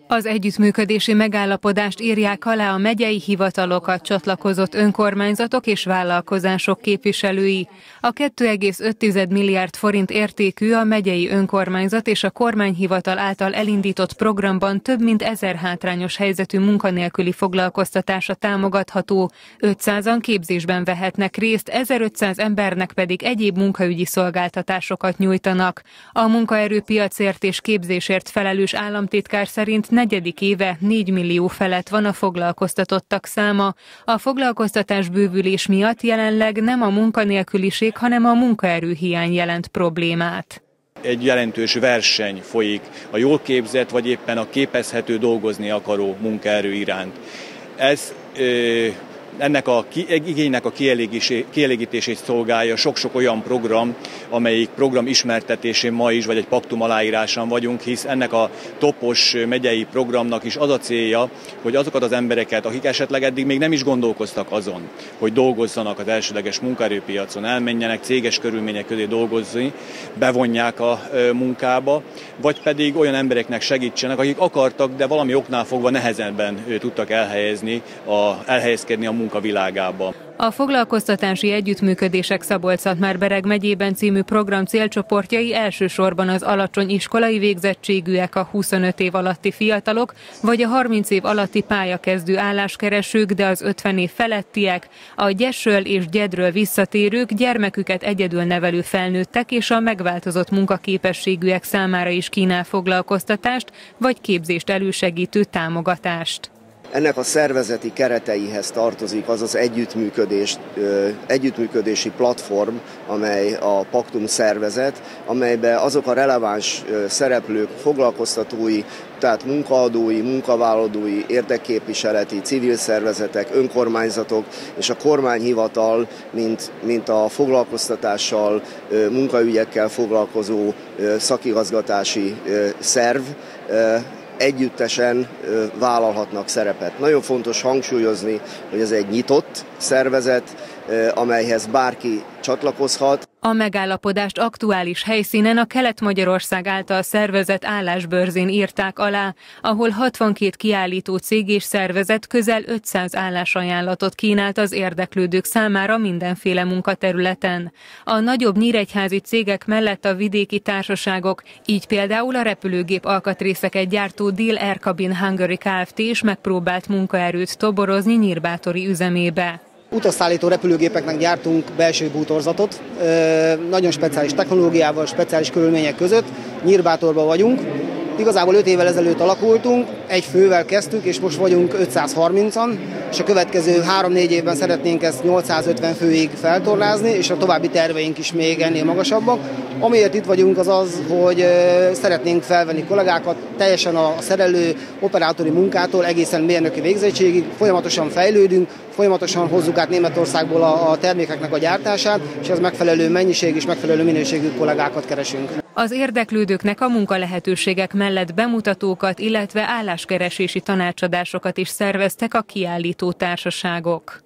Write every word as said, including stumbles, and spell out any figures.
Az együttműködési megállapodást írják alá a megyei hivatalokat csatlakozott önkormányzatok és vállalkozások képviselői. A két egész öt milliárd forint értékű a megyei önkormányzat és a kormányhivatal által elindított programban több mint ezer hátrányos helyzetű munkanélküli foglalkoztatása támogatható. ötszázan képzésben vehetnek részt, ezerötszáz embernek pedig egyéb munkaügyi szolgáltatásokat nyújtanak. A munkaerőpiacért és képzésért felelős államtitkár szerint negyedik éve négy millió felett van a foglalkoztatottak száma. A foglalkoztatás bővülés miatt jelenleg nem a munkanélküliség, hanem a munkaerőhiány jelent problémát. Egy jelentős verseny folyik a jól képzett, vagy éppen a képezhető, dolgozni akaró munkaerő iránt. Ez ö Ennek a igénynek a kielégítését szolgálja sok-sok olyan program, amelyik program ismertetésén ma is, vagy egy paktum aláírásán vagyunk, hisz ennek a topos megyei programnak is az a célja, hogy azokat az embereket, akik esetleg eddig még nem is gondolkoztak azon, hogy dolgozzanak az elsődleges munkaerőpiacon, elmenjenek céges körülmények közé dolgozni, bevonják a munkába, vagy pedig olyan embereknek segítsenek, akik akartak, de valami oknál fogva nehezebben tudtak elhelyezni, a, elhelyezkedni a munkavilágába. A foglalkoztatási együttműködések Szabolcs-Szatmár-Bereg megyében című program célcsoportjai elsősorban az alacsony iskolai végzettségűek, a huszonöt év alatti fiatalok, vagy a harminc év alatti pályakezdő álláskeresők, de az ötven év felettiek, a gyesről és gyedről visszatérők, gyermeküket egyedül nevelő felnőttek és a megváltozott munkaképességűek számára is kínál foglalkoztatást, vagy képzést elősegítő támogatást. Ennek a szervezeti kereteihez tartozik az az együttműködés, együttműködési platform, amely a Paktum szervezet, amelyben azok a releváns szereplők, foglalkoztatói, tehát munkaadói, munkavállalói, érdekképviseleti, civil szervezetek, önkormányzatok és a kormányhivatal, mint, mint a foglalkoztatással, munkaügyekkel foglalkozó szakigazgatási szerv, együttesen vállalhatnak szerepet. Nagyon fontos hangsúlyozni, hogy ez egy nyitott szervezet, amelyhez bárki csatlakozhat. A megállapodást aktuális helyszínen a Kelet-Magyarország által szervezett állásbörzén írták alá, ahol hatvankét kiállító cég és szervezet közel ötszáz állásajánlatot kínált az érdeklődők számára mindenféle munkaterületen. A nagyobb nyíregyházi cégek mellett a vidéki társaságok, így például a repülőgép alkatrészeket gyártó Deal Air Cabin Hungary Kft. Is megpróbált munkaerőt toborozni Nyírbátori üzemébe. Utasszállító repülőgépeknek gyártunk belső bútorzatot, nagyon speciális technológiával, speciális körülmények között. Nyírbátorban vagyunk. Igazából öt évvel ezelőtt alakultunk, egy fővel kezdtük, és most vagyunk ötszázharmincan, és a következő három-négy évben szeretnénk ezt nyolcszázötven főig feltorlázni, és a további terveink is még ennél magasabbak. Amiért itt vagyunk az az, hogy szeretnénk felvenni kollégákat, teljesen a szerelő, operátori munkától egészen mérnöki végzettségig, folyamatosan fejlődünk, folyamatosan hozzuk át Németországból a termékeknek a gyártását, és az megfelelő mennyiség és megfelelő minőségű kollégákat keresünk. Az érdeklődőknek a munkalehetőségek mellett bemutatókat, illetve álláskeresési tanácsadásokat is szerveztek a kiállító társaságok.